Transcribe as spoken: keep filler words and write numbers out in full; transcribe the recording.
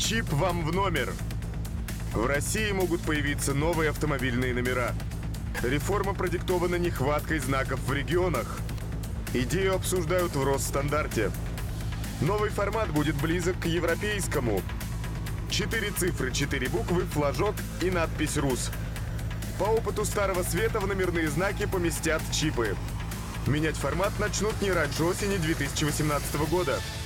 Чип вам в номер. В России могут появиться новые автомобильные номера. Реформа продиктована нехваткой знаков в регионах. Идею обсуждают в Росстандарте. Новый формат будет близок к европейскому. Четыре цифры, четыре буквы, флажок и надпись «Рус». По опыту Старого Света в номерные знаки поместят чипы. Менять формат начнут не раньше осени две тысячи восемнадцатого года.